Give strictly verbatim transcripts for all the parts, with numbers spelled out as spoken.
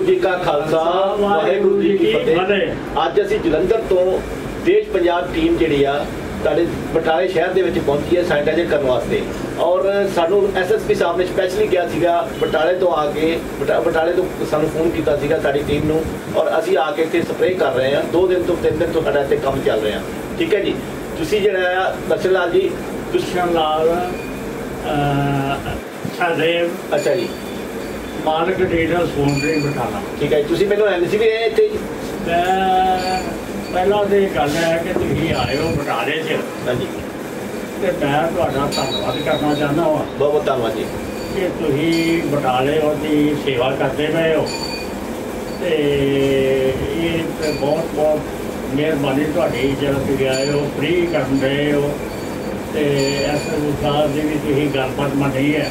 वाहिगुरू जी का खालसा वाहिगुरू जी की फतेह। अज असीं जलंधर तो देश पंजाब टीम जिहड़ी आ साडे बटाले शहर दे विच पहुंची है सैनिटाइजर करने वास्ते। और सानू एस एस पी साहब ने स्पैशली कहा सीगा बटाले तो आके बटा बटाले तो सानू फोन किया सीगा साडी टीम नू, और असीं आके इत्थे स्प्रे कर रहे हैं। दो दिन तो तीन दिन तो साडा इत्थे काम चल रहा है। ठीक है जी। तुसीं जिहड़ा आ दर्शन लाल जी दर्शन लाल सदैव अच्छा जी मालक डीलर सोनरी बटाला। ठीक है। तुसीं पहलों एम सी भी रहे इत्थे जी? मैं पहला तो ये गल है कि तुसीं आए हो बटाले च। हाँ जी। तो मैं तुहाडा धन्नवाद करना चाहता वा। बहुत बहुत धन्नवाद जी कि तुसीं बटाले की सेवा करते पे हो। तो ये बहुत बहुत मेहरबानी तुहाडी जरा तुसीं आए हो फ्री कर रहे हो। तो एस साहब की भी तुसीं गलबात मनी है।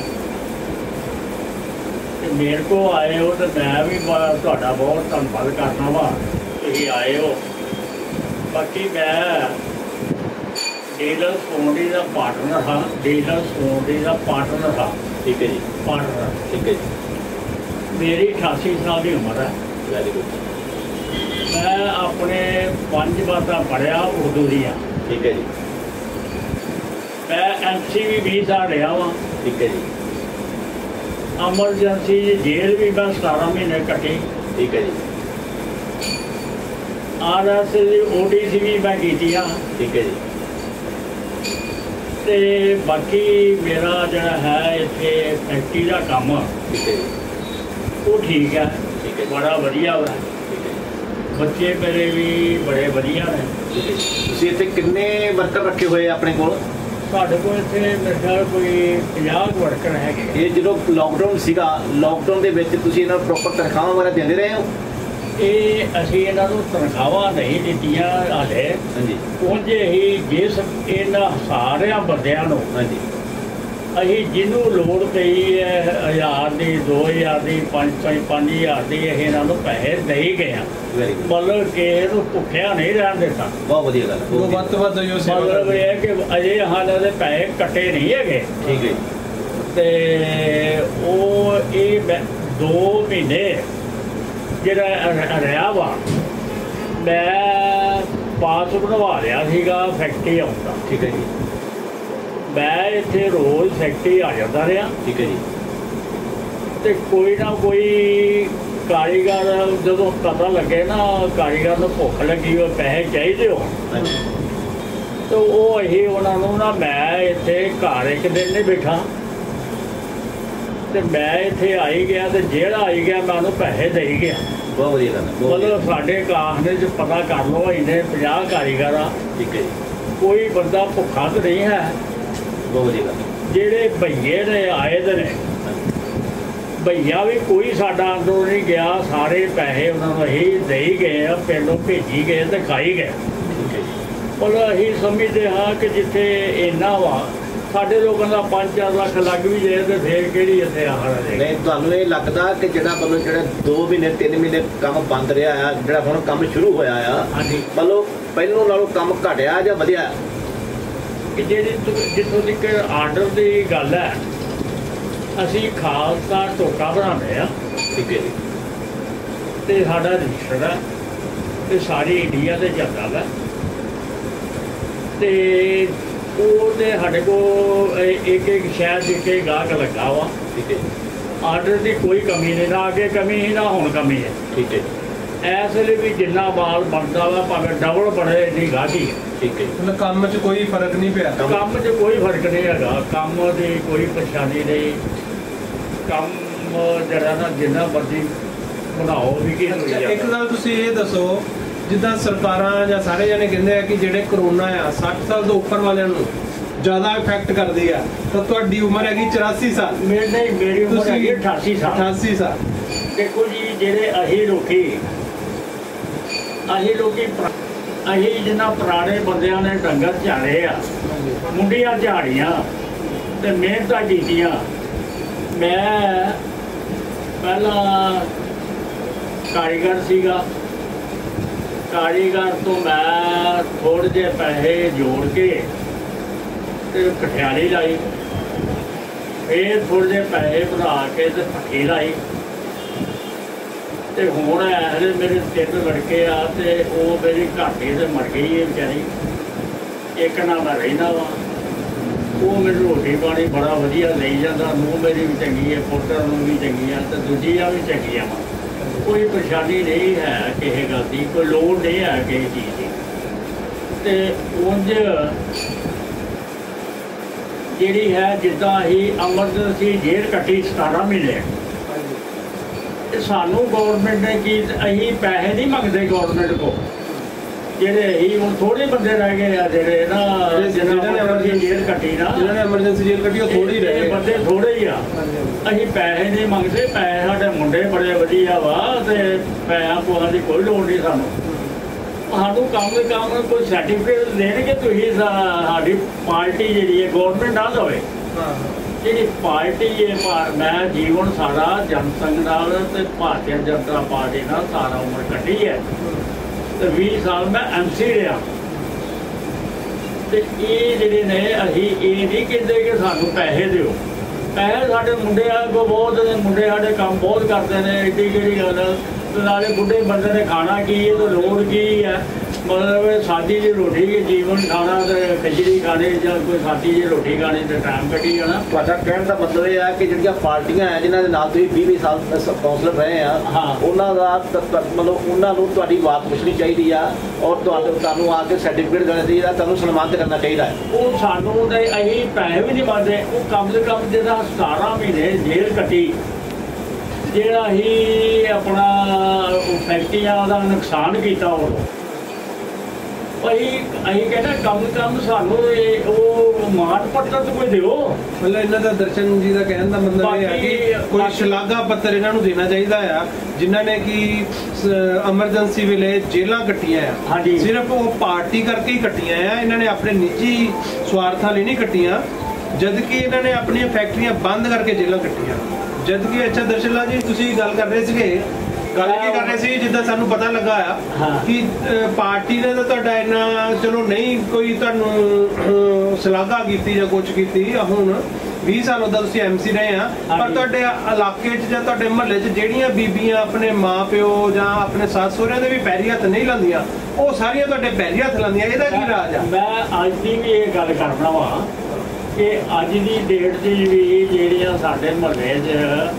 तो मेरे को आए हो तो मैं भी तुहाडा बहुत धन्नवाद करना वा तुसीं आए हो। बाकी मैं डीलर सोनरी का पार्टनर हाँ डीलर सोनरी का पार्टनर हाँ। ठीक है जी। पार्टनर ठीक है जी। मेरी अठासी साल की उम्र है। Very good. मैं अपने पंज बातां पढ़िया उर्दू दियाँ। ठीक है जी। मैं एम सी भी बीस साल रहा वा। ठीक है जी। एमरजेंसी जेल भी मैं सतारह महीने कटी। ठीक है जी। R S O D C भी मैं की। ठीक है जी। तो बाकी मेरा जरा है इतने फैक्ट्री का काम। ठीक है जी। वो ठीक है। ठीक है। बड़ा वधिया है। ठीक है। बच्चे मेरे भी बड़े वधिया ने। ठीक है। तुसीं इत्थे किन्ने वर्कर रखे हुए अपने कोल? साढ़े को इत्थे मेरे ख्याल कोई पचास वर्कर है। ये जो लॉकडाउन सीगा लॉकडाउन दे विच तुसीं इन्हां नूं प्रॉपर तनख्वाहां वगैरह देंदे रहे हो? ये असीं इन्हां नूं तनख्वाहां नहीं दित्तियां हाले। हाँ जी। ਉਂਝ ही जिस इन्हां सारिਆਂ ਬੰਦਿਆਂ ਨੂੰ हाँ जी ਅਸੀਂ ਜਿਹਨੂੰ ਲੋੜ ਪਈ ਹੈ हज़ार ਦੀ दो हज़ार ਦੀ ਪੰਜ ਪੰਜ हज़ार ਦੀ ਅਸੀਂ ਇਹਨਾਂ ਨੂੰ ਪੈਸੇ ਦੇ ਹੀ ਗਏ ਹਾਂ। Very good. ਮਤਲਬ ਕਿ ਇਹਨੂੰ ਭੁੱਖਿਆ ਨਹੀਂ ਰਹਿਣ ਦਿੱਤਾ। बहुत वधिया गल है। वो ਵੱਧ ਤੋਂ ਵੱਧ ਜੋ ਸੇਵਾ ਮਤਲਬ ਕਰਦੇ ਇਹ ਹੈ ਕਿ ਅਜੇ ਹਾਲੇ ਦੇ ਪੈਸੇ ਕੱਟੇ ਨਹੀਂ ਹੈਗੇ। ठीक है। ਤੇ ਉਹ ਇਹ ਮੈਂ ਦੋ ਮਹੀਨੇ ਜਿਹੜਾ ਰਿਹਾ ਵਾ ਮੈਂ ਪਾਸ ਬਣਵਾ ਲਿਆ ਸੀਗਾ ਫੈਕਟਰੀ ਆਉਂਦਾ। ठीक है जी। ਮੈਂ ਇੱਥੇ ਰੋਜ਼ ਫੈਕਟਰੀ ਆ ਜਾਂਦਾ ਰਿਹਾ। ठीक है जी। ਤੇ ਕੋਈ ਨਾ ਕੋਈ ਕਾਰੀਗਰ ਜਦੋਂ ਪਤਾ ਲੱਗੇ ਨਾ ਕਾਰੀਗਰ ਨੂੰ ਭੁੱਖ ਲੱਗੀ ਹੋਏ ਪੈਸੇ ਚਾਹੀਦੇ ਹੋ हाँ जी। ਤੇ ਉਹ ਇਹ ਉਹਨਾਂ ਨੂੰ ਨਾ ਮੈਂ ਇੱਥੇ ਘਰ ਇੱਕ ਦਿਨ ਨਹੀਂ ਬੈਠਾ ਤੇ ਮੈਂ ਇੱਥੇ ਆਈ ਗਿਆ ਤੇ ਜਿਹੜਾ ਆਈ ਗਿਆ ਮੈਂ ਉਹਨੂੰ ਪੈਸੇ ਦੇ ਹੀ ਗਿਆ। बहुत वधिया गल है। बहुत वधिया। ਮਤਲਬ ਸਾਡੇ ਕਾਰਖਾਨੇ 'ਚ ਪਤਾ ਕਰ ਲਓ ਇਹਨੇ ਪੰਜਾਹ ਕਾਰੀਗਰ ਆ। ठीक है जी। ਕੋਈ ਬੰਦਾ ਭੁੱਖਾ ਤਾਂ ਨਹੀਂ ਹੈ। बहुत वधिया गल है। ਜਿਹੜੇ ਭਈਏ ਨੇ ਆਏ ਦੇ ਨੇ ਭਈਆ ਵੀ ਕੋਈ ਸਾਡਾ ਅੰਦਰੋਂ ਨਹੀਂ ਗਿਆ। ਸਾਰੇ ਪੈਸੇ ਉਹਨਾਂ ਨੂੰ ਅਸੀਂ ਦੇ ਹੀ ਗਏ ਆ ਪਿੰਡੋਂ ਭੇਜੀ ਗਏ ਤੇ ਖਾਈ ਗਏ। ठीक है जी। ਮਤਲਬ ਅਸੀਂ ਸਮਝਦੇ ਹਾਂ ਕਿ ਜਿੱਥੇ ਇੰਨਾ ਵਾ ਸਾਡੇ ਲੋਕਾਂ ਦਾ ਪੰਜ ਚਾਰ ਲੱਖ ਲੱਗ ਵੀ ਜਾਏ ਤੇ ਫੇਰ ਕਿਹੜੀ ਇੱਥੇ ਆਹਰ ਹੈ। नहीं ਤੁਹਾਨੂੰ ਇਹ ਲੱਗਦਾ ਕਿ ਜਿਹੜਾ ਮਤਲਬ ਜਿਹੜਾ दो ਮਹੀਨੇ ਤਿੰਨ ਮਹੀਨੇ ਕੰਮ ਬੰਦ ਰਿਹਾ ਆ ਜਿਹੜਾ ਹੁਣ ਕੰਮ ਸ਼ੁਰੂ ਹੋਇਆ ਆ ਹਾਂਜੀ ਮਤਲਬ ਪਹਿਲੋਂ ਨਾਲੋਂ ਕੰਮ ਘਟਿਆ ਜਾਂ ਵਧਿਆ? ਕਿ ਜਿਹੜੀ ਤੁ- ਜਿੱਥੋਂ ਤੱਕ ਆਰਡਰ ਦੀ ਗੱਲ ਹੈ ਅਸੀਂ ਖਾਲਸਾ ਟੋਕਾ ਬਣਾਉਂਦੇ ਆ ਠੀਕ ਹੈ ਜੀ। ਤੇ ਸਾਡਾ ਰਜਿਸਟਰ ਹੈ ਤੇ ਸਾਰੀ ਇੰਡੀਆ ਤੇ ਚੱਲਦਾ ਵਾ। ਤੇ ਉਹ ਤੇ ਸਾਡੇ ਕੋਲ ਇੱਕ ਇੱਕ ਸ਼ਹਿਰ ਇੱਕ ਇੱਕ ਗਾਹਕ ਲੱਗਾ ਵਾ। ਠੀਕ ਹੈ ਜੀ। ਆਰਡਰ ਦੀ ਕੋਈ ਕਮੀ ਨਹੀਂ, ਨਾ ਅੱਗੇ ਕਮੀ ਸੀ ਨਾ ਹੁਣ ਕਮੀ ਹੈ। ਠੀਕ ਹੈ ਜੀ। ਇਸ ਲਈ ਵੀ ਜਿੰਨਾ ਮਾਲ ਬਣਦਾ ਵਾ ਭਾਵੇਂ ਡਬਲ ਬਣੇ ਇੰਨੀ ਗਾਹਕੀ ਹੈ। ਠੀਕ ਹੈ ਜੀ। ਮਤਲਬ ਕੰਮ 'ਚ ਕੋਈ ਫਰਕ ਨਹੀਂ ਪਿਆ। ਕੰਮ 'ਚ ਕੋਈ ਫਰਕ ਨਹੀਂ ਹੈਗਾ। ਕੰਮ ਦੀ ਕੋਈ ਪਰੇਸ਼ਾਨੀ ਨਹੀਂ। ਕੰਮ ਜਿਹੜਾ ਨਾ ਜਿੰਨਾ ਮਰਜ਼ੀ ਬਣਾਓ ਵੀ ਕੀ ਹੋਈ ਇੱਕ ਜਾਂਦਾ। ਗੱਲ ਤੁਸੀਂ ਇਹ ਦੱਸੋ ਜਿੱਦਾਂ ਸਰਕਾਰਾਂ ਜਾਂ ਸਾਰੇ ਜਣੇ ਕਹਿੰਦੇ ਆ ਕਿ ਜਿਹੜੇ ਕਰੋਨਾ ਆ ਸੱਠ ਸਾਲ ਤੋਂ ਉੱਪਰ ਵਾਲਿਆਂ ਨੂੰ ਜ਼ਿਆਦਾ ਇਫੈਕਟ ਕਰਦੀ ਆ, ਤਾਂ ਤੁਹਾਡੀ ਉਮਰ ਹੈਗੀ ਚੁਰਾਸੀ ਸਾਲ। ਮੇਰੇ ਨਹੀਂ ਮੇਰੀ ਉਮਰ ਤੁਸੀਂ ਹੈਗੀ ਅਠਾਸੀ ਸਾਲ। ਅਠਾਸੀ ਸਾਲ। ਦੇਖੋ ਜੀ ਜਿਹੜੇ ਅਸੀਂ ਲੋਕੀ ਅਸੀਂ ਲੋਕੀ ਪੁਰਾ- ਅਸੀਂ ਜਿਨ੍ਹਾਂ ਪੁਰਾਣੇ ਬੰਦਿਆਂ ਨੇ ਡੰਗਰ ਝਾੜੇ ਆ ਮੁੰਡੀਆਂ ਝਾੜੀਆਂ ਤੇ ਮਿਹਨਤਾਂ ਕੀਤੀਆਂ। ਮੈਂ ਪਹਿਲਾਂ ਕਾਰੀਗਰ ਸੀਗਾ। ਕਾਰੀਗਰ ਤੋਂ ਮੈਂ ਥੋੜ੍ਹੇ ਜਿਹੇ ਪੈਸੇ ਜੋੜ ਕੇ ਤੇ ਕਠਿਆਲੀ ਲਾਈ। ਫਿਰ ਥੋੜ੍ਹੇ ਜਿਹੇ ਪੈਸੇ ਬਣਾ ਕੇ ਤੇ ਭੱਠੀ ਲਾਈ। ਤੇ ਹੁਣ ਐ ਮੇਰੇ ਤਿੰਨ ਲੜਕੇ ਆ ਤੇ ਉਹ ਮੇਰੀ ਘਾਟੀ ਤੇ ਮਰ ਗਈ ਹੈ ਵਿਚਾਰੀ। ਇੱਕ ਨਾਲ ਮੈਂ ਰਹਿੰਦਾ ਵਾ, ਉਹ ਮੈਨੂੰ ਰੋਟੀ ਪਾਣੀ ਬੜਾ ਵਧੀਆ ਲਈ ਜਾਂਦਾ। ਨੂੰਹ ਮੇਰੀ ਵੀ ਚੰਗੀ ਹੈ, ਪੁੱਤਰ ਨੂੰ ਵੀ ਚੰਗੀ ਆ, ਤੇ ਦੂਜੀਆਂ ਵੀ ਚੰਗੀਆਂ ਵਾ। ਕੋਈ ਪਰੇਸ਼ਾਨੀ ਨਹੀਂ ਹੈ ਕਿਸੇ ਗੱਲ ਦੀ, ਕੋਈ ਲੋੜ ਨਹੀਂ ਹੈ ਕਿਸੇ ਚੀਜ਼ ਦੀ। ਤੇ ਉਂਝ ਜਿਹੜੀ ਹੈ ਜਿੱਦਾਂ ਅਸੀਂ ਐਮਰਜੈਂਸੀ ਜੇਲ੍ਹ ਕੱਟੀ ਸਤਾਰਾਂ ਮਹੀਨੇ, ਸਾਨੂੰ ਗੌਰਮੈਂਟ ਨੇ ਕੀ, ਅਸੀਂ ਪੈਸੇ ਨਹੀਂ ਮੰਗਦੇ ਗੌਰਮੈਂਟ ਕੋਲ। ਜਿਹੜੇ ਅਸੀਂ ਹੁਣ ਥੋੜੇ ਬੰਦੇ ਰਹਿ ਗਏ ਆ ਜਿਹੜੇ ਨਾ ਜਿਹਨਾਂ ਨੇ ਐਮਰਜੈਂਸੀ ਜੇਲ੍ਹ ਕੱਟੀ ਨਾ, ਜਿਹਨਾਂ ਨੇ ਐਮਰਜੈਂਸੀ ਜੇਲ੍ਹ ਕੱਟੀ ਉਹ ਥੋੜੀ ਰਹੇ ਬੰਦੇ ਥੋੜੇ ਹੀ ਆ। ਅਸੀਂ ਪੈਸੇ ਨਹੀਂ ਮੰਗਦੇ, ਪੈਸੇ ਸਾਡੇ ਮੁੰਡੇ ਬੜੇ ਵਧੀਆ ਵਾ ਤੇ ਪੈਸਿਆਂ ਪੂਆਂ ਦੀ ਕੋਈ ਲੋੜ ਨਹੀਂ ਸਾਨੂੰ। ਸਾਨੂੰ ਕੰਮ ਦੇ ਕੰਮ ਕੋਈ ਸਰਟੀਫਿਕੇਟ ਦੇਣਗੇ ਤੁਸੀਂ ਸਾਡੀ ਪਾਰਟੀ ਜਿਹੜੀ ਹੈ ਗੌਰਮੈਂਟ ਨਾ ਦੇਵੇ। ਜਿਹੜੀ ਪਾਰਟੀ ਹੈ ਮੈਂ ਜੀਵਨ ਸਾਰਾ ਜਨਸੰਘ ਨਾਲ ਤੇ ਭਾਰਤੀ ਜਨਤਾ ਪਾਰਟੀ ਨਾਲ ਸਾਰਾ ਉਮਰ ਕੱਢੀ ਹੈ ਤੇ ਵੀਹ ਸਾਲ ਮੈਂ ਐਮ ਸੀ ਰਿਹਾ। ਤੇ ਇਹ ਜਿਹੜੇ ਨੇ ਅਸੀਂ ਇਹ ਨਹੀਂ ਕਹਿੰਦੇ ਕਿ ਸਾਨੂੰ ਪੈਸੇ ਦਿਓ। ਪੈਸੇ ਸਾਡੇ ਮੁੰਡੇ ਆ ਕੋ ਬਹੁਤ ਮੁੰਡੇ ਸਾਡੇ ਕੰਮ ਬਹੁਤ ਕਰਦੇ ਨੇ, ਐਡੀ ਕਿਹੜੀ ਗੱਲ। ਨਾਲੇ ਬੁੱਢੇ ਬੰਦੇ ਨੇ ਖਾਣਾ ਕੀ ਹੈ ਤੇ ਲੋੜ ਕੀ ਹੈ, ਮਤਲਬ ਸਾਦੀ ਜਿਹੀ ਰੋਟੀ ਜੀਵਨ ਖਾਣਾ ਤੇ ਖਿਚੜੀ ਖਾਣੀ ਜਾਂ ਕੋਈ ਸਾਦੀ ਜਿਹੀ ਰੋਟੀ ਖਾਣੀ ਤੇ ਟਾਈਮ ਕੱਢੀ ਜਾਣਾ। ਤੁਹਾਡਾ ਕਹਿਣ ਦਾ ਮਤਲਬ ਇਹ ਹੈ ਕਿ ਜਿਹੜੀਆਂ ਪਾਰਟੀਆਂ ਹੈ ਜਿਨ੍ਹਾਂ ਦੇ ਨਾਲ ਤੁਸੀਂ ਵੀਹ ਵੀਹ ਸਾਲ ਕੌਂਸਲਰ ਰਹੇ ਆ, ਉਹਨਾਂ ਦਾ ਮਤਲਬ ਉਹਨਾਂ ਨੂੰ ਤੁਹਾਡੀ ਬਾਤ ਪੁੱਛਣੀ ਚਾਹੀਦੀ ਆ ਔਰ ਤੁਹਾਨੂੰ ਤੁਹਾਨੂੰ ਆ ਕੇ ਸਰਟੀਫਿਕੇਟ ਦੇਣਾ ਚਾਹੀਦਾ, ਤੁਹਾਨੂੰ ਸਨਮਾਨਿਤ ਕਰਨਾ ਚਾਹੀਦਾ ਹੈ। ਉਹ ਸਾਨੂੰ ਨਹੀਂ, ਅਸੀਂ ਪੈਸੇ ਵੀ ਨਹੀਂ ਮੰਗਦੇ। ਉਹ ਕਮ ਸੇ ਕਮ ਜਿਹੜਾ ਸਤਾਰਾਂ ਮਹੀਨੇ ਜੇਲ੍ਹ ਕੱਟੀ, ਜਿਹੜਾ ਹੀ ਆਪਣਾ ਫੈਕਟਰੀਆਂ ਦਾ ਨੁਕਸਾਨ ਕੀਤਾ ਉਹ ਅਸੀਂ ਅਸੀਂ ਕਹਿੰਦੇ ਕਮ ਕਮ ਸਾਨੂੰ ਇਹ ਉਹ ਮਾਣ ਪੱਤਰ ਕੋਈ ਦਿਓ। ਮਤਲਬ ਇਹਨਾਂ ਦਾ ਦਰਸ਼ਨ ਜੀ ਦਾ ਕਹਿਣ ਦਾ ਮਤਲਬ ਇਹ ਹੈ ਕਿ ਕੋਈ ਸ਼ਲਾਘਾ ਪੱਤਰ ਇਹਨਾਂ ਨੂੰ ਦੇਣਾ ਚਾਹੀਦਾ ਆ ਜਿਨ੍ਹਾਂ ਨੇ ਕਿ ਐਮਰਜੈਂਸੀ ਵੇਲੇ ਜੇਲ੍ਹਾਂ ਕੱਟੀਆਂ ਆ। ਸਿਰਫ ਉਹ ਪਾਰਟੀ ਕਰਕੇ ਹੀ ਕੱਟੀਆਂ ਆ, ਇਹਨਾਂ ਨੇ ਆਪਣੇ ਨਿੱਜੀ ਸਵਾਰਥਾਂ ਲਈ ਨਹੀਂ ਕੱਟੀਆਂ, ਜਦ ਕਿ ਇਹਨਾਂ ਨੇ ਆਪਣੀਆਂ ਫੈਕਟਰੀਆਂ ਬੰਦ ਕਰਕੇ ਜੇਲ੍ਹਾਂ ਕੱਟੀਆਂ। ਜਦ ਕਿ ਅੱਛਾ ਦਰਸ਼ਨ ਲਾਲ ਜੀ ਤੁਸੀਂ ਗੱਲ ਕਰ ਰਹੇ ਸੀਗੇ, ਗੱਲ ਕੀ ਕਰ ਰਹੇ ਸੀ ਜਿੱਦਾਂ ਸਾਨੂੰ ਪਤਾ ਲੱਗਾ ਆ ਕਿ ਪਾਰਟੀ ਨੇ ਤਾਂ ਤੁਹਾਡਾ ਇੰਨਾ ਚਲੋ ਨਹੀਂ ਕੋਈ ਤੁਹਾਨੂੰ ਸ਼ਲਾਘਾ ਕੀਤੀ ਜਾਂ ਕੁਛ ਕੀਤੀ। ਹੁਣ ਵੀਹ ਸਾਲ ਉਹਦਾ ਤੁਸੀਂ ਐਮ ਸੀ ਰਹੇ ਆ, ਪਰ ਤੁਹਾਡੇ ਇਲਾਕੇ 'ਚ ਜਾਂ ਤੁਹਾਡੇ ਮੁਹੱਲੇ 'ਚ ਜਿਹੜੀਆਂ ਬੀਬੀਆਂ ਆਪਣੇ ਮਾਂ ਪਿਓ ਜਾਂ ਆਪਣੇ ਸੱਸ ਸਹੁਰਿਆਂ ਦੇ ਵੀ ਪੈਰੀ ਹੱਥ ਨਹੀਂ ਲਾਉਂਦੀਆਂ, ਉਹ ਸਾਰੀਆਂ ਤੁਹਾਡੇ ਪੈਰੀ ਹੱਥ ਲਾਉਂਦੀਆਂ। ਇਹਦਾ ਕੀ ਰਾਜ ਆ? ਮੈਂ ਅੱਜ ਦੀ ਵੀ ਇਹ ਗੱਲ ਕਰਨਾ ਵਾ ਕਿ ਅੱਜ ਦੀ ਡੇਟ 'ਚ ਵੀ ਜਿਹੜੀਆਂ ਸਾਡੇ ਮੁਹੱਲੇ 'ਚ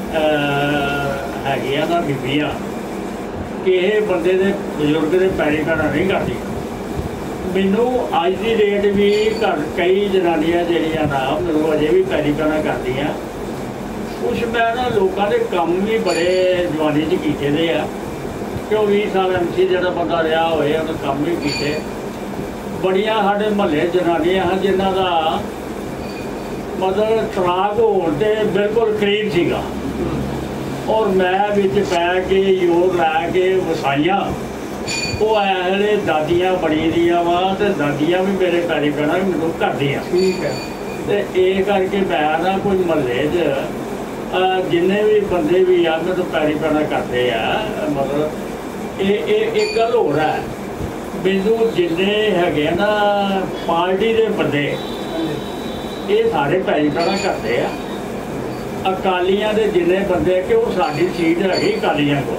ਹੈਗੀਆਂ ਨਾ ਬੀਬੀਆਂ, ਕਿਸੇ ਬੰਦੇ ਦੇ ਬਜ਼ੁਰਗ ਦੇ ਪੈਰੀ ਪੈਣਾ ਨਹੀਂ ਕਰਦੀ। ਮੈਨੂੰ ਅੱਜ ਦੀ ਡੇਟ ਵੀ ਘਰ ਕਈ ਜਨਾਨੀਆਂ ਜਿਹੜੀਆਂ ਨਾ ਮੈਨੂੰ ਅਜੇ ਵੀ ਪੈਰੀ ਪੈਣਾ ਕਰਦੀਆਂ। ਕੁਛ ਮੈਂ ਨਾ ਲੋਕਾਂ ਦੇ ਕੰਮ ਵੀ ਬੜੇ ਜਵਾਨੀ 'ਚ ਕੀਤੇ ਦੇ ਆ, ਕਿਉਂ ਵੀਹ ਸਾਲ ਐਮ ਸੀ ਜਿਹੜਾ ਬੰਦਾ ਰਿਹਾ ਹੋਏ ਉਹਨੇ ਕੰਮ ਵੀ ਕੀਤੇ। ਬੜੀਆਂ ਸਾਡੇ ਮੁਹੱਲੇ ਜਨਾਨੀਆਂ ਹਨ ਜਿਨ੍ਹਾਂ ਦਾ ਮਤਲਬ ਤਲਾਕ ਹੋਣ ਤੇ ਬਿਲਕੁਲ ਕਰੀਬ ਸੀਗਾ, ਔਰ ਮੈਂ ਵਿੱਚ ਪੈ ਕੇ ਜ਼ੋਰ ਲੈ ਕੇ ਵਸਾਈਆਂ। ਉਹ ਐਲੇ ਦਾਦੀਆਂ ਬਣੀ ਦੀਆਂ ਵਾ ਤੇ ਦਾਦੀਆਂ ਵੀ ਮੇਰੇ ਪੈਰੀ ਪੈਣਾ ਮੈਨੂੰ ਕਰਦੀਆਂ। ਠੀਕ ਹੈ। ਤੇ ਇਹ ਕਰਕੇ ਮੈਂ ਨਾ ਕੋਈ ਮੁਹੱਲੇ 'ਚ ਜਿੰਨੇ ਵੀ ਬੰਦੇ ਵੀ ਆ ਮੈਨੂੰ ਪੈਰੀ ਪੈਣਾ ਕਰਦੇ ਆ। ਮਤਲਬ ਇਹ ਇਹ ਇੱਕ ਗੱਲ ਹੋਰ ਹੈ, ਮੈਨੂੰ ਜਿੰਨੇ ਹੈਗੇ ਨਾ ਪਾਰਟੀ ਦੇ ਬੰਦੇ ਇਹ ਸਾਰੇ ਪੈਰੀ ਪੈਣਾ ਕਰਦੇ ਆ। ਅਕਾਲੀਆਂ ਦੇ ਜਿੰਨੇ ਬੰਦੇ ਕਿ ਉਹ ਸਾਡੀ ਸੀਟ ਹੈਗੀ ਅਕਾਲੀਆਂ ਕੋਲ।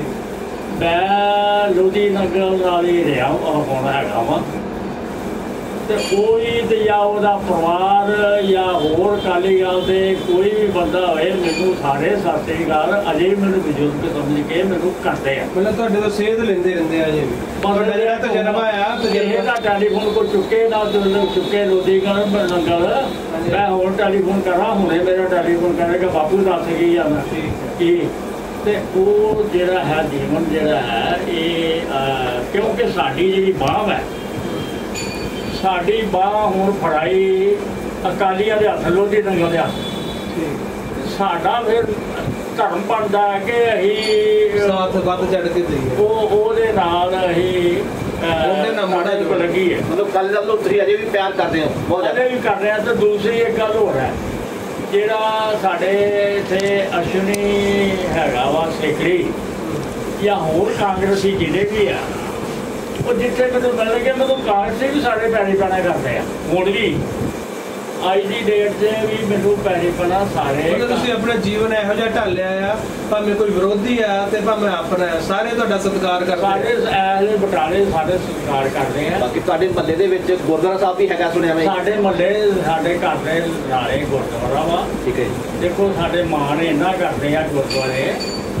ਮੈਂ ਲੋਧੀ ਨਗਰ ਨਾਲ ਹੀ ਰਿਹਾ ਹੋਣਾ ਹੈਗਾ ਵਾ, ਤੇ ਕੋਈ ਤੇ ਜਾਂ ਉਹਦਾ ਪਰਿਵਾਰ ਜਾਂ ਹੋਰ ਅਕਾਲੀ ਦਲ ਦੇ ਕੋਈ ਵੀ ਬੰਦਾ ਹੋਏ ਮੈਨੂੰ ਸਾਰੇ ਸਤਿ ਸ੍ਰੀ ਅਕਾਲ ਅਜੇ ਮੈਨੂੰ ਬਜ਼ੁਰਗ ਸਮਝ ਕੇ ਮੈਨੂੰ ਕਰਦੇ ਆ। ਮਤਲਬ ਤੁਹਾਡੇ ਤੋਂ ਸੇਧ ਲੈਂਦੇ ਰਹਿੰਦੇ ਆ ਜੀ। ਮਤਲਬ ਜਿਹੜਾ ਤਜਰਬਾ ਆ ਤਜਰਬੇ ਦਾ ਟੈਲੀਫੋਨ ਕੋਈ ਚੁੱਕੇ ਨਾ ਚੁੱਕੇ ਲੋਧੀ ਨਗਰ ਨੰਗਲ, ਮੈਂ ਹੋਰ ਟੈਲੀਫੋਨ ਕਰਾਂ ਹੁਣੇ ਮੇਰਾ ਟੈਲੀਫੋਨ ਕਰੇਗਾ ਬਾਪੂ ਦੱਸ ਕੀ ਜਾਣਾ ਕੀ। ਤੇ ਉਹ ਜਿਹੜਾ ਹੈ ਜੀਵਨ ਜਿਹੜਾ ਹੈ ਇਹ ਕਿਉਂਕਿ ਸਾਡੀ ਜਿਹੜੀ ਬਾਹ ਹੈ, ਸਾਡੀ ਬਾਹ ਹੁਣ ਫੜਾਈ ਅਕਾਲੀਆਂ ਦੇ ਹੱਥ ਲੋਧੀ ਨੰਗਲ ਦੇ ਹੱਥ। ਸਾਡਾ ਫਿਰ ਧਰਮ ਬਣਦਾ ਹੈ ਕਿ ਅਸੀਂ ਸਾਥ ਵੱਧ ਚੜ ਕੇ ਦਈਏ, ਉਹ ਉਹਦੇ ਨਾਲ ਅਸੀਂ ਉਹਦੇ ਨਾਲ ਮਾੜਾ ਜੋ ਲੱਗੀ ਹੈ। ਮਤਲਬ ਕੱਲ ਦਾ ਤੁਸੀਂ ਅਜੇ ਵੀ ਪਿਆਰ ਕਰਦੇ ਹੋ? ਬਹੁਤ ਅਜੇ ਵੀ ਕਰ ਰਹੇ ਹਾਂ। ਤੇ ਦੂਸਰੀ ਇੱਕ ਗੱਲ ਹੋਰ ਹੈ, ਜਿਹੜਾ ਸਾਡੇ ਇੱਥੇ ਅਸ਼ਵਨੀ ਹੈਗਾ ਵਾ ਸੇਖੜੀ ਜਾਂ ਹੋਰ ਕਾਂਗਰਸੀ ਜਿਹੜੇ ਵੀ ਆ, ਉਹ ਜਿੱਥੇ ਮੈਨੂੰ ਮਿਲ ਗਏ ਮੈਨੂੰ ਕਾਂਗਰਸੀ ਵੀ ਸਾਡੇ ਪੈਰੀ ਪੈਣਾ ਕਰਦੇ ਆ ਹੁਣ ਵੀ। ਅੱਜ ਦੀ ਡੇਟ 'ਚ ਵੀ ਮੈਨੂੰ ਪੈਰੀ ਪਨਾ ਸਾਰੇ ਤੁਸੀਂ ਆਪਣਾ ਜੀਵਨ ਇਹੋ ਜਿਹਾ ਢਾਲਿਆ ਆ, ਭਾਵੇਂ ਕੋਈ ਵਿਰੋਧੀ ਆ ਤੇ ਭਾਵੇਂ ਆਪਣਾ, ਸਾਰੇ ਤੁਹਾਡਾ ਸਤਿਕਾਰ ਕਰਦੇ, ਸਾਰੇ ਐਲੇ ਬਟਾਲੇ ਸਾਡੇ ਸਤਿਕਾਰ ਕਰਦੇ ਆ। ਬਾਕੀ ਤੁਹਾਡੇ ਮਹੱਲੇ ਦੇ ਵਿੱਚ ਗੁਰਦੁਆਰਾ ਸਾਹਿਬ ਵੀ ਹੈਗਾ ਸੁਣਿਆ ਮੈਂ? ਸਾਡੇ ਮਹੱਲੇ ਸਾਡੇ ਘਰ ਦੇ ਨਾਲੇ ਗੁਰਦੁਆਰਾ ਵਾ। ਠੀਕ ਹੈ ਜੀ। ਦੇਖੋ ਸਾਡੇ ਮਾਂ ਨੇ ਇੰਨਾ ਕਰਦੇ ਆ ਗੁਰਦੁਆਰੇ,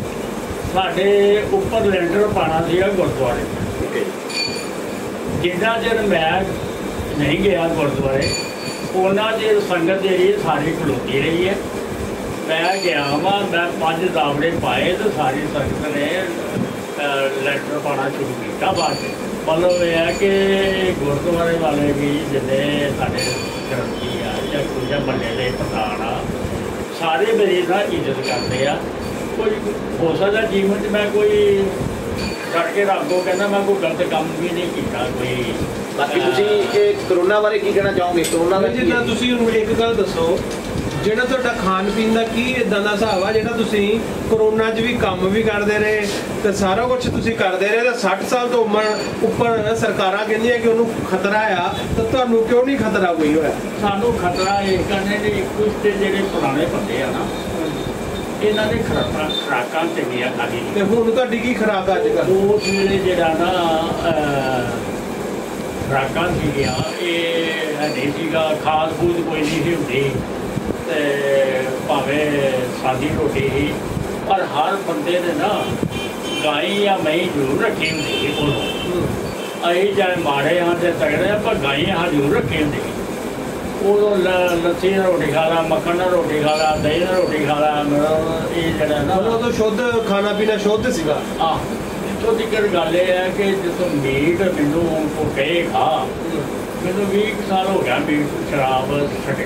ਸਾਡੇ ਉੱਪਰ ਲੈਂਟਰ ਪਾਣਾ ਸੀਗਾ ਗੁਰਦੁਆਰੇ। ਠੀਕ ਹੈ ਜੀ। ਜਿੰਨਾ ਚਿਰ ਮੈਂ ਨਹੀਂ ਗਿਆ ਗੁਰਦੁਆਰੇ ਉਹਨਾਂ ਚਿਰ ਸੰਗਤ ਜਿਹੜੀ ਸਾਰੀ ਖਲੋਤੀ ਰਹੀ ਹੈ। ਮੈਂ ਗਿਆ ਵਾਂ, ਮੈਂ ਪੰਜ ਦਾਵੜੇ ਪਾਏ ਤੇ ਸਾਰੀ ਸੰਗਤ ਨੇ ਲੈਂਟਰ ਪਾਣਾ ਸ਼ੁਰੂ ਕੀਤਾ। ਬਾਅਦ ਮਤਲਬ ਇਹ ਹੈ ਕਿ ਗੁਰਦੁਆਰੇ ਵਾਲੇ ਵੀ ਜਿੰਨੇ ਸਾਡੇ ਗ੍ਰੰਥੀ ਆ ਜਾਂ ਕੋਈ ਜਾਂ ਮਹੱਲੇ ਦੇ ਪ੍ਰਧਾਨ ਆ, ਸਾਰੇ ਮੇਰੀ ਦਾ ਇੱਜ਼ਤ ਕਰਦੇ ਆ। ਕੋਈ ਹੋ ਸਕਦਾ ਜੀਵਨ 'ਚ ਮੈਂ ਕੋਈ ਛੱਡ ਕੇ ਰੱਖੋ ਕਹਿੰਦਾ ਮੈਂ ਕੋਈ ਗਲਤ ਕੰਮ ਵੀ ਨਹੀਂ ਕੀਤਾ ਕੋਈ। ਬਾਕੀ ਤੁਸੀਂ ਇਹ ਕਰੋਨਾ ਬਾਰੇ ਕੀ ਕਹਿਣਾ ਚਾਹੋਗੇ? ਕਰੋਨਾ ਦਾ ਜਿੱਦਾਂ ਤੁਸੀਂ ਹੁਣ ਇੱਕ ਗੱਲ ਦੱਸੋ, ਜਿਹੜਾ ਤੁਹਾਡਾ ਖਾਣ ਪੀਣ ਦਾ ਕੀ ਇਦਾਂ ਦਾ ਹਿਸਾਬ ਆ ਜਿਹੜਾ ਤੁਸੀਂ ਕਰੋਨਾ 'ਚ ਵੀ ਕੰਮ ਵੀ ਕਰਦੇ ਰਹੇ ਤੇ ਸਾਰਾ ਕੁਝ ਤੁਸੀਂ ਕਰਦੇ ਰਹੇ ਤੇ ਸੱਠ ਸਾਲ ਤੋਂ ਉਮਰ ਉੱਪਰ ਸਰਕਾਰਾਂ ਕਹਿੰਦੀਆਂ ਕਿ ਉਹਨੂੰ ਖਤਰਾ ਆ, ਤਾਂ ਤੁਹਾਨੂੰ ਕਿਉਂ ਨਹੀਂ ਖਤਰਾ ਕੋਈ ਹੋਇਆ? ਸਾਨੂੰ ਖਤਰਾ ਇਹ ਕਹਿੰਦੇ ਨੇ ਕੁਝ ਤੇ ਜਿਹੜੇ ਪੁਰਾਣੇ ਬੰਦੇ ਆ ਨਾ ਇਹਨਾਂ ਨੇ ਖੁਰਾਕਾਂ ਖੁਰਾਕਾਂ ਚੰਗੀਆਂ ਖਾਧੀ ਤੇ ਹੁਣ ਤੁਹਾਡੀ ਕੀ ਖੁਰਾਕ ਅੱਜ ਕੱਲ੍ਹ? ਉਸ ਵੇਲੇ ਜਿਹੜਾ ਨਾ ਖੁਰਾਕਾਂ ਸੀਗੀਆਂ ਇਹ ਨਹੀਂ ਸੀਗਾ, ਖਾਦ ਖੂਦ ਕੋਈ ਨਹੀਂ ਸੀ ਹੁੰਦੀ ਤੇ ਭਾਵੇਂ ਸਾਦੀ ਰੋਟੀ ਸੀ, ਪਰ ਹਰ ਬੰਦੇ ਨੇ ਨਾ ਗਾਈ ਜਾਂ ਮਹੀਂ ਜ਼ਰੂਰ ਰੱਖੀ ਹੁੰਦੀ ਸੀ ਕੋਲੋਂ। ਅਸੀਂ ਚਾਹੇ ਮਾੜੇ ਹਾਂ ਤੇ ਤਗੜੇ ਹਾਂ, ਪਰ ਗਾਈ ਹਾਂ ਜ਼ਰੂਰ ਰੱਖੀ ਹੁੰਦੀ ਸੀ। ਉਦੋਂ ਲੱਸੀ ਨਾਲ ਰੋਟੀ ਖਾ ਲਾ, ਮੱਖਣ ਨਾਲ ਰੋਟੀ ਖਾ ਲਾ, ਦਹੀਂ ਨਾਲ ਰੋਟੀ ਖਾ ਲਾ, ਮਤਲਬ ਇਹ ਜਿਹੜਾ ਨਾ ਉਦੋਂ ਸ਼ੁੱਧ ਖਾਣਾ ਪੀਣਾ ਸ਼ੁੱਧ ਸੀਗਾ। ਆਹ ਇੱਥੋਂ ਦੀ ਗੱਲ ਇਹ ਹੈ ਕਿ ਜਦੋਂ ਮੀਟ ਮੈਨੂੰ ਹੁਣ ਕੋ ਕਹੇ ਖਾ, ਮੈਨੂੰ ਵੀਹ ਸਾਲ ਹੋ ਗਿਆ ਮੀਟ ਸ਼ਰਾਬ ਛੱਡੇ।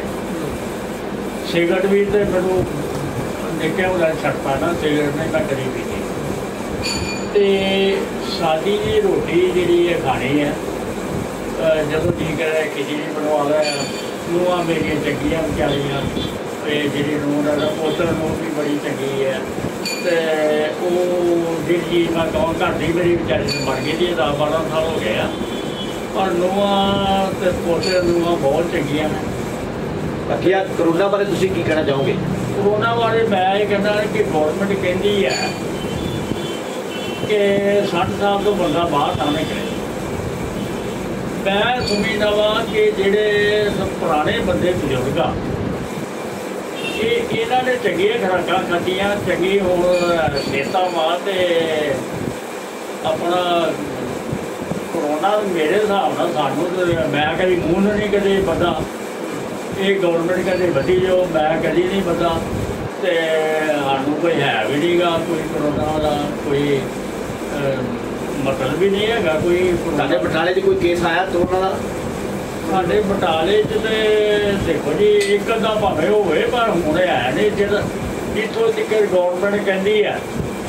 ਸਿਗਰਟ ਵੀ ਤੇ ਮੈਨੂੰ ਨਿੱਕਿਆ ਹੁੰਦਾ ਛੱਡਤਾ ਨਾ, ਸਿਗਰਟ ਨਹੀਂ ਮੈਂ ਕਰੀ ਪੀਤੀ। ਤੇ ਸਾਦੀ ਦੀ ਰੋਟੀ ਜਿਹੜੀ ਹੈ ਖਾਣੀ ਹੈ, ਜਦੋਂ ਜੀ ਕਰੇ ਖਿਚੜੀ ਬਣਵਾ ਲਿਆ। ਨੂੰਹਾਂ ਮੇਰੀਆਂ ਚੰਗੀਆਂ ਵਿਚਾਰੀਆਂ, ਇਹ ਜਿਹੜੀ ਨੂੰਹ ਦਾ ਪੁੱਤਰ ਨੂੰ ਵੀ ਬੜੀ ਚੰਗੀ ਹੈ ਤੇ ਉਹ ਜਿਹੜੀ ਚੀਜ਼ ਮੈਂ ਕਹਾਂ ਘਰ ਦੀ ਮੇਰੀ ਵਿਚਾਰੀ ਨੂੰ ਬਣ ਗਈ ਸੀ, ਦਸ ਬਾਰਾਂ ਸਾਲ ਹੋ ਗਏ ਆ, ਪਰ ਨੂੰਹਾਂ ਤੇ ਪੋਤੇ ਨੂੰਹਾਂ ਬਹੁਤ ਚੰਗੀਆਂ ਨੇ। ਬਾਕੀ ਆ ਕਰੋਨਾ ਬਾਰੇ ਤੁਸੀਂ ਕੀ ਕਹਿਣਾ ਚਾਹੋਗੇ? ਕਰੋਨਾ ਬਾਰੇ ਮੈਂ ਇਹ ਕਹਿੰਦਾ ਕਿ ਗੌਰਮੈਂਟ ਕਹਿੰਦੀ ਹੈ ਕਿ ਸੱਠ ਸਾਲ ਤੋਂ ਬੰਦਾ ਬਾਹਰ ਤਾਂ ਨਹੀਂ ਕਰੇ। ਮੈਂ ਸਮਝਦਾ ਵਾਂ ਕਿ ਜਿਹੜੇ ਪੁਰਾਣੇ ਬੰਦੇ ਬਜ਼ੁਰਗ ਆ, ਇਹ ਇਹਨਾਂ ਨੇ ਚੰਗੀਆਂ ਖੁਰਾਕਾਂ ਖਾਧੀਆਂ, ਚੰਗੀ ਹੁਣ ਸਿਹਤਾਂ ਵਾਂ ਤੇ ਆਪਣਾ ਕਰੋਨਾ ਮੇਰੇ ਹਿਸਾਬ ਨਾਲ ਸਾਨੂੰ ਮੈਂ ਕਦੀ ਮੂੰਹ ਨਹੀਂ ਕਦੇ ਵਧਾ, ਇਹ ਗੌਰਮੈਂਟ ਕਦੇ ਵਧੀ ਜੋ ਮੈਂ ਕਦੀ ਨਹੀਂ ਵਧਾ ਤੇ ਸਾਨੂੰ ਕੋਈ ਹੈ ਵੀ ਨਹੀਂਗਾ ਕੋਈ ਕਰੋਨਾ ਦਾ ਕੋਈ ਮਤਲਬ ਵੀ ਨਹੀਂ ਹੈਗਾ ਕੋਈ। ਸਾਡੇ ਬਟਾਲੇ 'ਚ ਕੋਈ ਕੇਸ ਆਇਆ ਕਰੋਨਾ ਦਾ? ਸਾਡੇ ਬਟਾਲੇ 'ਚ ਤੇ ਦੇਖੋ ਜੀ ਇੱਕ ਅੱਧਾ ਭਾਵੇਂ ਹੋਵੇ, ਪਰ ਹੁਣ ਹੈ ਨਹੀਂ। ਜਿਹੜਾ ਜਿੱਥੋਂ ਤੱਕ ਗੌਰਮੈਂਟ ਕਹਿੰਦੀ ਹੈ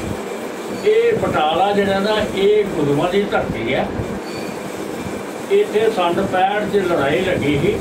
ਇਹ ਬਟਾਲਾ ਜਿਹੜਾ ਨਾ ਇਹ ਗੁਰੂਆਂ ਦੀ ਧਰਤੀ ਹੈ। ਇੱਥੇ ਸੰਨ ਪੈਂਹਠ 'ਚ ਲੜਾਈ ਲੱਗੀ ਸੀ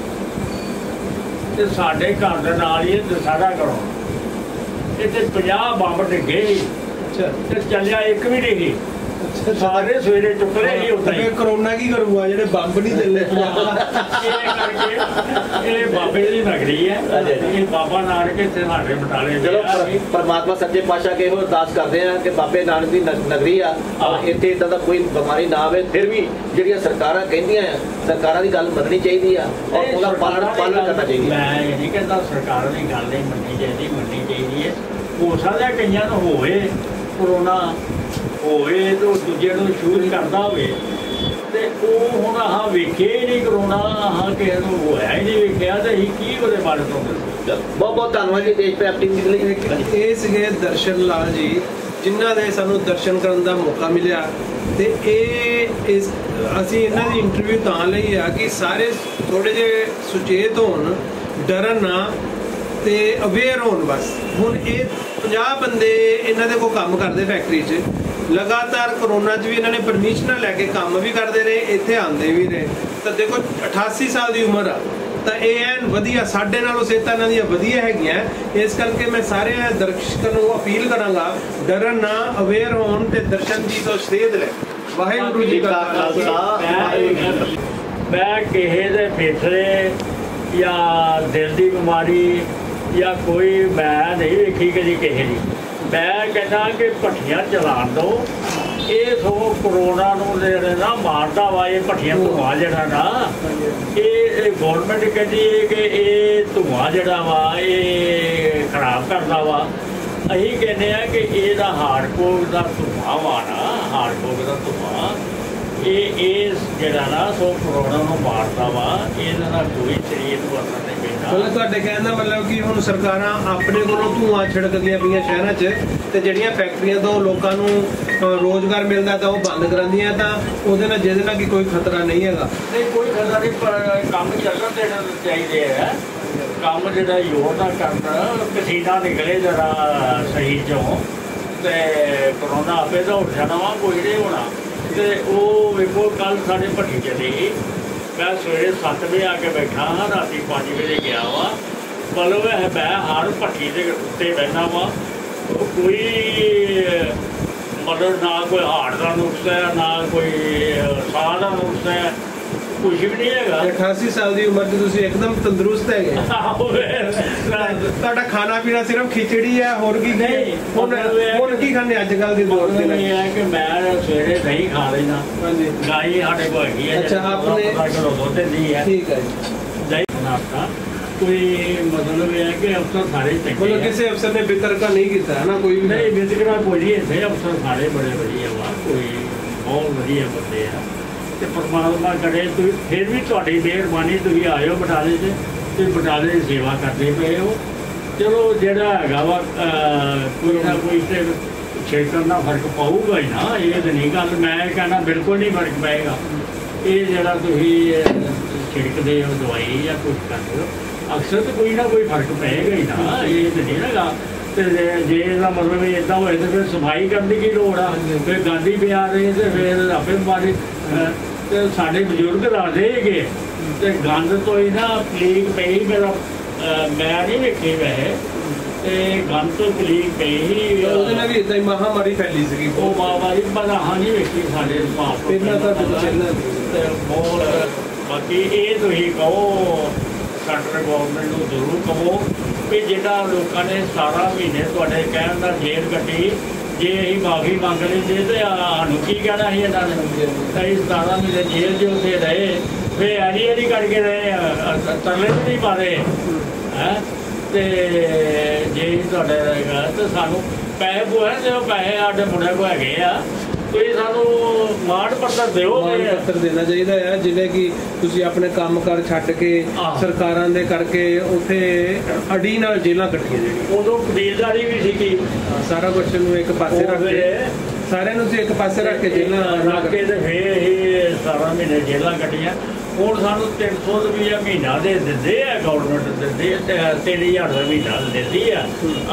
ਤੇ ਸਾਡੇ ਘਰ ਦੇ ਨਾਲ ਹੀ ਸਾਡਾ ਘਰੋਂ ਇੱਥੇ ਪੰਜਾਹ ਬੰਬ ਡਿੱਗੇ ਸੀ ਤੇ ਚੱਲਿਆ ਇੱਕ ਵੀ ਨਹੀਂ ਸੀ। ਸਾਰੇ ਸਵੇਰੇ ਚੁੱਕਦੇ ਹੀ ਹੁੰਦਾ ਹੀ। ਕਰੋਨਾ ਕੀ ਕਰੂਗਾ ਜਿਹੜੇ ਬੰਬ ਨਹੀਂ ਚੱਲੇ? ਇਹ ਕਰਕੇ ਇਹ ਬਾਬੇ ਦੀ ਨਗਰੀ ਹੈ, ਇਹ ਬਾਬਾ ਨਾਨਕ ਇੱਥੇ ਸਾਡੇ ਬਟਾਲੇ। ਚਲੋ ਪਰਮਾਤਮਾ ਸੱਚੇ ਪਾਤਸ਼ਾਹ ਕੇ ਇਹੋ ਅਰਦਾਸ ਕਰਦੇ ਆ ਕਿ ਬਾਬੇ ਨਾਨਕ ਦੀ ਨਗਰੀ ਆ, ਇੱਥੇ ਇਦਾਂ ਦਾ ਕੋਈ ਬਿਮਾਰੀ ਨਾ ਆਵੇ। ਫਿਰ ਵੀ ਜਿਹੜੀਆਂ ਸਰਕਾਰਾਂ ਕਹਿੰਦੀਆਂ ਆ, ਸਰਕਾਰਾਂ ਦੀ ਗੱਲ ਮੰਨਣੀ ਚਾਹੀਦੀ ਆ ਔਰ ਉਹਦਾ ਪਾਲਣ ਪਾਲਣ ਕਰਨਾ ਚਾਹੀਦਾ। ਮੈਂ ਇਹ ਨਹੀਂ ਕਹਿੰਦਾ ਸਰਕਾਰਾਂ ਦੀ ਗੱਲ ਨਹੀਂ ਮੰਨਣੀ ਚਾਹੀਦੀ, ਮੰਨਣੀ ਚਾਹੀਦੀ ਹੈ। ਹੋ ਸਕਦਾ ਕਈਆਂ ਨੂੰ ਹੋਵੇ ਕਰੋਨਾ ਹੋਵੇ ਤੇ ਉਹ ਦੂਜੇ ਨੂੰ ਸ਼ੂਟ ਕਰਦਾ ਹੋਵੇ ਤੇ ਉਹ ਹੁਣ ਆਹ ਵੇਖੇ ਹੀ ਨਹੀਂ ਕਰੋਨਾ, ਆਹ ਕਿਸੇ ਨੂੰ ਹੋਇਆ ਹੀ ਨਹੀਂ ਵੇਖਿਆ ਤੇ ਅਸੀਂ ਕੀ ਉਹਦੇ ਬਾਰੇ ਤੋਂ ਦੱਸੋ। ਬਹੁਤ ਬਹੁਤ ਧੰਨਵਾਦ ਜੀ ਦੇਸ਼ ਪ੍ਰਾਪਤੀ ਲਈ। ਇਹ ਸੀਗੇ ਦਰਸ਼ਨ ਲਾਲ ਜੀ, ਜਿਨ੍ਹਾਂ ਦੇ ਸਾਨੂੰ ਦਰਸ਼ਨ ਕਰਨ ਦਾ ਮੌਕਾ ਮਿਲਿਆ ਤੇ ਇਹ ਇਸ ਅਸੀਂ ਇਹਨਾਂ ਦੀ ਇੰਟਰਵਿਊ ਤਾਂ ਲਈ ਆ ਕਿ ਸਾਰੇ ਥੋੜੇ ਜਿਹੇ ਸੁਚੇਤ ਹੋਣ, ਡਰਨ ਨਾ ਤੇ ਅਵੇਅਰ ਹੋਣ। ਬਸ ਹੁਣ ਇਹ ਪੰਜਾਹ ਬੰਦੇ ਇਹਨਾਂ ਦੇ ਕੋਲ ਕੰਮ ਕਰਦੇ ਫੈਕਟਰੀ 'ਚ, ਲਗਾਤਾਰ ਕਰੋਨਾ 'ਚ ਵੀ ਇਹਨਾਂ ਨੇ ਪਰਮਿਸ਼ਨਾਂ ਲੈ ਕੇ ਕੰਮ ਵੀ ਕਰਦੇ ਰਹੇ, ਇੱਥੇ ਆਉਂਦੇ ਵੀ ਰਹੇ। ਤਾਂ ਦੇਖੋ ਅਠਾਸੀ ਸਾਲ ਦੀ ਉਮਰ ਆ, ਤਾਂ ਇਹ ਐਨ ਵਧੀਆ, ਸਾਡੇ ਨਾਲੋਂ ਸਿਹਤਾਂ ਇਹਨਾਂ ਦੀਆਂ ਵਧੀਆ ਹੈਗੀਆਂ। ਇਸ ਕਰਕੇ ਮੈਂ ਸਾਰੇ ਦਰਸ਼ਕਾਂ ਨੂੰ ਅਪੀਲ ਕਰਾਂਗਾ, ਡਰਨ ਨਾ, ਅਵੇਅਰ ਹੋਣ ਤੇ ਦਰਸ਼ਨ ਜੀ ਤੋਂ ਸੇਧ ਲੈ। ਵਾਹਿਗੁਰੂ ਜੀ ਕਾ ਖਾਲਸਾ। ਮੈਂ ਕਿਸੇ ਦੇ ਫੇਫੜੇ या दिल की बीमारी या कोई मैं नहीं वेखी कभी किसी की। मैं कहना कि भट्ठियां चलान दो, ये सो कोरोना ना मारता वा, ये भट्ठियां धुआं जड़ा ना ये गौरमेंट कहती है कि ये धुआं जड़ा वा ये खराब करता वा। असी कहने कि यदा हार्डकोक का धुआं वा ना, हार्डकोक का धुआं ये जड़ा ना सो कोरोना मारता वा, ये कोई शरीर को असर नहीं पैंदा। मतलब तुहाडे कहण दा मतलब कि हुण सरकारां अपने कोलों धुआं छिड़कदियां पईयां शहरां 'च ते ਜਿਹੜੀਆਂ फैक्ट्रियां ਤੋਂ ਲੋਕਾਂ ਨੂੰ रोजगार मिलता तो वह बंद करांदियां तां ਉਹਦੇ ਨਾਲ ਜਿਹਦੇ ਨਾਲ कि कोई खतरा नहीं हैगा। नहीं कोई खतरा नहीं, पर काम ਚੱਲਣ ਦੇਣਾ ਚਾਹੀਦਾ है। काम ਜਿਹੜਾ ਜ਼ੋਰ ਨਾਲ ਕਰਨ, ਪਸੀਨਾ ਨਿਕਲੇ ਜਰਾ ਸਹੀ ਚੋਂ ਤੇ ਕੋਰੋਨਾ ਆਪੇ ਤਾਂ ਉੱਠ ਜਾਣਾ ਵਾ, ਕੋਈ ਨਹੀਂ ਹੋਣਾ। ਤੇ ਉਹ ਵੇਖੋ ਕੱਲ ਸਾਡੇ ਭੱਠੀ ਚਲੀ, ਮੈਂ ਸਵੇਰੇ ਸੱਤ ਵਜੇ ਆ ਕੇ ਬੈਠਾ ਹਾਂ, ਰਾਤੀ ਪੰਜ ਵਜੇ ਗਿਆ ਵਾ। ਮਤਲਬ ਮੈਂ ਹਰ ਭੱਠੀ ਦੇ ਉੱਤੇ ਬੈਠਾ ਵਾ, कोई मतलब ना कोई हार्ट का नुक्स है ना कोई साह का नुक्स है, कुछ भी नहीं है। अठासी साल की उम्र तुम एकदम तंदुरुस्त है। खाना पीना सिर्फ खिचड़ी है, होर की नहीं हुण की खाने अजकल के दौर ते ये है कि मैं सवेरे दही खा लेना, गाय साडे कोल हैगी है। अच्छा आपने दुध दी है, ठीक है जी। दही नाश्ता कोई मतलब ये है कि अफसर सारे मतलब किसी अफसर ने वितरका नहीं किया है ना, कोई भी नहीं वितरका कोई नहीं इतने अफसर सारे बड़े बढ़िया वा, कोई बहुत बढ़िया बंदे आ ते परमात्मा करे। तुम फिर भी तुहाडी मेहरबानी, तुम आए हो बटाले से, तुम बटाले की सेवा करते पे हो। चलो जेड़ा हैगा वा कोई ना कोई ते छेड़न का फर्क पाऊगा ही ना, ये तो नहीं गल मैं कहना बिल्कुल नहीं फर्क पेगा। ये जेड़ा तुम छिड़कते हो दवाई या कुछ करते हो अक्सर तो कोई ना कोई फर्क पेगा ही ना, ये तो नहीं लगा। तो जे इसका मतलब इदा हो तो फिर सफाई करने की लोड़ आ, फिर गंद ही पिया रहे तो फिर आपे बीमारी। तो साढ़े बजुर्ग दसदे है तो गंद तो ही ना पलीक पई, मेरा मैं नहीं वेखी वैसे गंद तो पलीक पई ही भी इदा ही महामारी फैली सी। वो महामारी पर हाँ नहीं वेखी साढ़े बहुत। बाकी ये तुम कहो सेंट्रल गौरमेंट को जरूर कहो कि जिन्हों लोगों ने सतारह महीने तुहाडे कहण दा जेल कटी, जे असीं माफ़ी मंग लेंदे तो सानूं की कहना ਸੀ ਇਹਨਾਂ ने। असीं सतारह महीने जेल जो उत्थे रहे, फिर ऐरी ऐरी करके रहे, तरले भी नहीं मारे हैं। तो जे तुहाडे रहेगा तो सानूं पैसे पोए जो पैसे साडे मुंडे को हैगे आ, ਤੁਸੀਂ ਸਾਨੂੰ ਮਾਣ ਪੱਤਰ ਦਿਓ। ਮਾਣ ਪੱਤਰ ਦੇਣਾ ਚਾਹੀਦਾ ਹੈ ਜਿਵੇਂ ਕਿ ਤੁਸੀਂ ਆਪਣੇ ਕੰਮ ਕਾਰ ਛੱਡ ਕੇ ਸਰਕਾਰਾਂ ਦੇ ਕਰਕੇ ਉੱਥੇ ਅੜੀ ਨਾਲ ਜੇਲਾਂ ਕੱਟੀਆਂ ਜਿਹੜੀਆਂ ਉਦੋਂ ਕਬੀਲਦਾਰੀ ਵੀ ਸੀਗੀ, ਸਾਰਾ ਕੁਝ ਨੂੰ ਇੱਕ ਪਾਸੇ ਰੱਖ ਕੇ ਸਾਰਿਆਂ ਨੂੰ ਇੱਕ ਪਾਸੇ ਰੱਖ ਕੇ ਜੇਲਾਂ ਰੱਖ ਕੇ ਤੇ ਫੇਰ ਇਹ ਸਤਾਰਾਂ ਮਹੀਨੇ ਜੇਲਾਂ ਕੱਟੀਆਂ। ਹੁਣ ਸਾਨੂੰ ਤਿੰਨ ਸੌ ਰੁਪਈਆ ਮਹੀਨਾ ਦੇ ਦਿੰਦੇ ਆ, ਗੌਰਮੈਂਟ ਦਿੰਦੇ ਤਿੰਨ ਹਜ਼ਾਰ ਦਾ ਮਹੀਨਾ ਦਿੰਦੀ ਆ,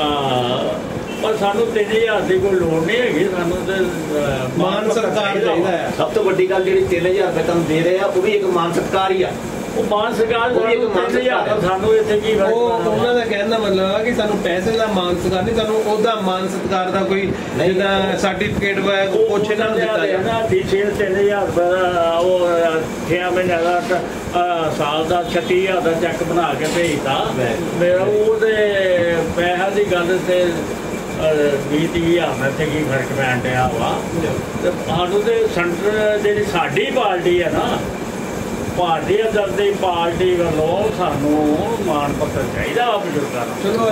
पर सानू तीन हज़ार की कोई लोड़ नहीं हैगी, सानू तो मान सत्कार चाहिए। सब तो वड्डी गल जिहड़ी तीन हज़ार रुपये तुम दे रहे हैं वो भी एक मान सत्कार ही आ। वो मान सत्कार सानू इत्थे की उन्हां दा कहण दा मतलब है कि सानू पैसे दा मान सत्कार नहीं, सानू ओहदा मान सत्कार दा कोई जिद्दां सर्टिफिकेट वा कुछ इन्हां नूं दित्ता जाए। पिछले तीन हज़ार रुपये वो छे महीने का साल का छत्ती हज़ार का चैक बना के भेजता मेरा, वो पैसा की गल ते बीस तीह हज़ार में इतने की फर्क पैन दिया वा। सानू तो सेंटर जी साडी पार्टी है ना, भारतीय जनता पार्टी वालों सानू मान पत्र चाहिए बजुर्गों को। चलो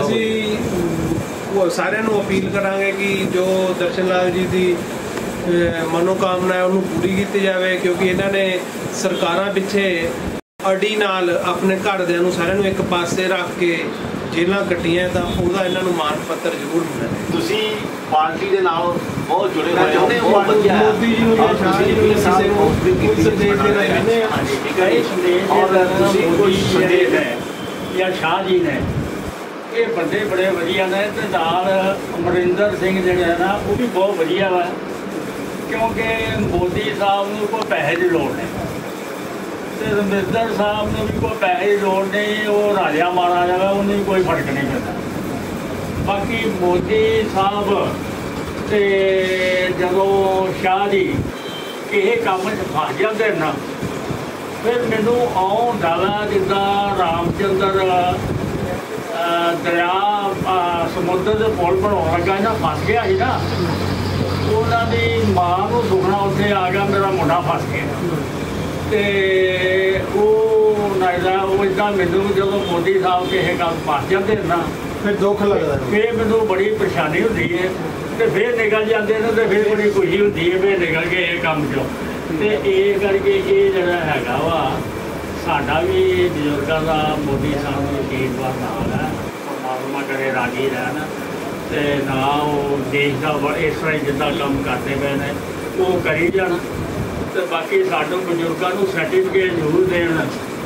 असी सारे अपील करांगे कि जो दर्शन लाल जी की मनोकामना है उन्होंने पूरी की जाए, क्योंकि इन्होंने सरकारां पिछे अड़ी नाल अपने घरदियां नूं सारिਆਂ ਨੂੰ एक पासे रख के जेलां कट्टियां तां ਉਹਦਾ ਇਹਨਾਂ ਨੂੰ ਮਾਨ ਪੱਤਰ ਜ਼ਰੂਰ ਮਿਲਣਾ। ਤੁਸੀਂ ਪਾਰਟੀ ਦੇ ਨਾਲ ਬਹੁਤ ਜੁੜੇ ਹੋਏ ਹੋ, ਬਹੁਤ ਵਧੀਆ ਮੋਦੀ ਜੀ ਨੂੰ ਜਾਂ ਸ਼ਾਹ ਜੀ ਨੂੰ ਕਿਸੇ ਨੂੰ ਕੋਈ ਸੰਦੇਸ਼ ਦੇਣਾ ਚਾਹੁੰਦੇ ਆ? ਕਈ ਸੰਦੇਸ਼ ਔਰ ਤੁਸੀਂ ਕੋਈ ਸੰਦੇਸ਼ ਹੈ ਜਾਂ ਸ਼ਾਹ ਜੀ ਨੇ, ਇਹ ਬੰਦੇ ਬੜੇ ਵਧੀਆ ਨੇ ਤੇ ਨਾਲ ਅਮਰਿੰਦਰ ਸਿੰਘ ਜਿਹੜਾ ਨਾ ਉਹ ਵੀ ਬਹੁਤ ਵਧੀਆ ਵਾ, ਕਿਉਂਕਿ ਮੋਦੀ ਸਾਹਿਬ ਨੂੰ ਕੋਈ ਪੈਸੇ ਦੀ ਲੋੜ ਨਹੀਂ ਤੇ ਅਮਰਿੰਦਰ ਸਾਹਿਬ ਨੂੰ ਵੀ ਕੋਈ ਪੈਸੇ ਦੀ ਲੋੜ ਨਹੀਂ, ਉਹ ਰਾਜਾ ਮਹਾਰਾਜਾ ਵਾ, ਉਹਨੂੰ ਕੋਈ ਫਰਕ ਨਹੀਂ ਪੈਂਦਾ। ਬਾਕੀ ਮੋਦੀ ਸਾਹਿਬ ਤੇ ਜਦੋਂ ਸ਼ਾਹ ਜੀ ਕਿਸੇ ਕੰਮ 'ਚ ਫਸ ਜਾਂਦੇ ਨਾ फिर मैनू आउं डाला जिदा रामचंद्र दरिया समुद्र के पुल बनाने लगा ना फस गया ही ना, उन्होंने मां को दुखना उत्थे आ गया मेरा मुंडा फस गया। तो वो इदा मैनू जो मोदी साहब किसी गल फस जाते ना फिर दुख लगता, फिर मैनू बड़ी परेशानी होती है, तो फिर निकल जाते हैं तो फिर बड़ी खुशी होती है फिर निकल गए ये काम चो। तो ये करके ये जरा है वा साडा भी बजुर्गों का मोदी साहब का आशीर्वाद नाल है, परमात्मा करे राजी रहन ते ना वो देश का इस तरह जिदा काम करते पे ने वो करी जान। तो बाकी साडू बजुर्गों को सर्टिफिकेट जरूर देन,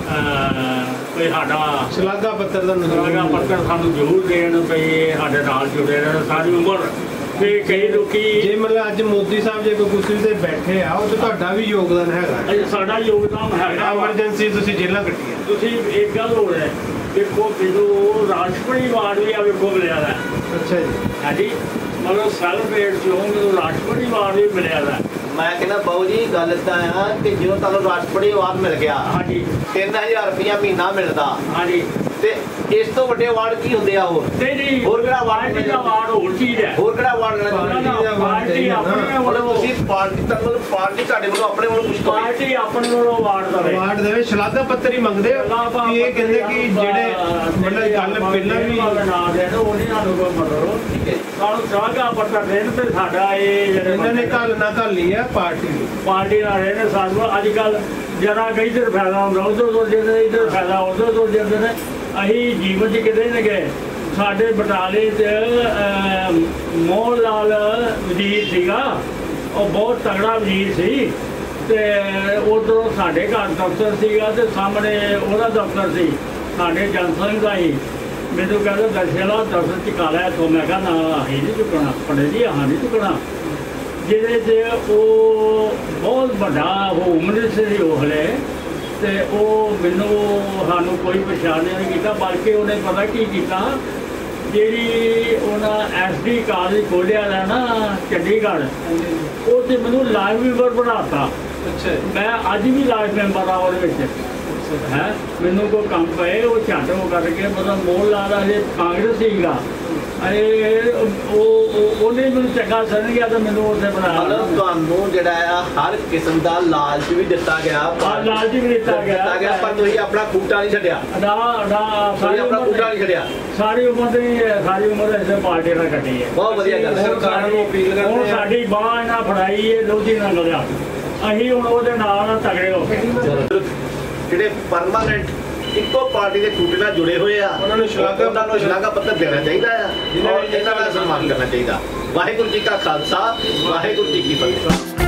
कोई साडा शलाघा पत्र का शलाघा पत्र सानू जरूर देन भी साडे नाल जुड़े रहन सारी उम्र। फिर कई लोग जे मतलब अज मोदी साहब जो कोई कुर्सी ते बैठे आ वो तो भी योगदान है, साडा योगदान है। एमरजेंसी तुसीं जेलां कट्टियां, तुसीं एक गल हो रहा है देखो मैनू राष्ट्रपति अवार्ड भी आ वेखो मिलिया है। अच्छा जी, हाँ जी, मतलब सैल्फ एड चो मैनू राष्ट्रपति अवार्ड भी मिलिया है। मैं कहना बाबू जी गल इदा है कि जो तुहानू राष्ट्रपति अवार्ड मिल गया, हाँ जी, तीन हज़ार रुपया महीना मिलता, हाँ जी, ते इस तो बड़े अवार्ड की होंगे आ होर ते जी होर किहड़ा अवार्ड पार्टी का अवार्ड होर चीज है, होर किहड़ा अवार्ड लेना पार्टी पार्टी अपने मतलब तुसीं पार्टी तक मतलब पार्टी तुहाडे वल्लों अपने वल्लों कुछ करो, पार्टी अपने वल्लों अवार्ड देवे अवार्ड देवे शलाघा पत्र ही मंगदे कि ये कहंदे कि जेड़े मतलब गल पहला भी ना देन वो नहीं सानू कोई मतलब ठीक है सानू शलाघा पत्र देन ते साडा ये जेड़े इन्हां ने घल ना घली है पार्टी पार्टी ना रहे ने सानू अजकल जरा कई इधर फायदा होंदा उधर उधर जिंदे इधर फायदा उधर उधर जिंदे ने असीं जीवन च किते नहीं गए। साडे बटाले च मोहन लाल वजीर सीगा, और बहुत तगड़ा वजीर सी, ते उधरों साडे घर दफ्तर सीगा ते सामने ओहदा दफ्तर सी साडे जनसंघ दा ही। मैनू कहंदा दर्शला दफ्तर चुका लै तो मैं कहा ना असीं नहीं चुकना, पढ़े जी अहां नहीं चुकना, जिहदे च वो बहुत बड़ा होम मिनिस्टर सी उसले, ते वो मैनू सानू कोई परेशानी नहीं किया, बल्कि उन्हें पता की किया जी उन्हें एस डी कॉलेज खोलिया है ना चंडीगढ़, वो तो मैनू लाइव मेंबर बनाता। अच्छा, मैं अज भी लाइव मेंबर हाँ वो है, मैनू कोई कम पे वो झट वो करके मतलब मोहन लाल अजे कांग्रेस सीगा, उन्हें मैनू चंगा समझ गया तो मैनू उत्थे बनाया। मतलब तुहानू जिहड़ा आ हर किस्म दा लालच भी दिता गया, लालच भी दिता गया, पर तुसीं अपना खूटा नहीं छड्डिया, ना ना सारी अपना खूटा नहीं छड्डिया, सारी उम्र सारी उम्र इसे पार्टी ने कटी है। बहुत वधिया गल सरकार नूं अपील करदे हुण साडी बांह इन्हां फड़ाई है लोधी ना गलिया, असीं हुण ਉਹਦੇ ਨਾਲ तगड़े हो गए। ਜਿਹੜੇ ਪਰਮਾਨੈਂਟ ਇੱਕੋ ਪਾਰਟੀ ਦੇ ਖੂਟੇ ਨਾਲ ਜੁੜੇ ਹੋਏ ਆ ਉਹਨਾਂ ਨੂੰ ਸ਼ਲਾਘਾ ਉਹਨਾਂ ਨੂੰ ਸ਼ਲਾਘਾ ਪੱਤਰ ਦੇਣਾ ਚਾਹੀਦਾ ਆ, ਔਰ ਇਹਨਾਂ ਦਾ ਸਨਮਾਨ ਕਰਨਾ ਚਾਹੀਦਾ। ਵਾਹਿਗੁਰੂ ਜੀ ਕਾ ਖਾਲਸਾ, ਵਾਹਿਗੁਰੂ ਜੀ ਕੀ ਫਤਿਹ।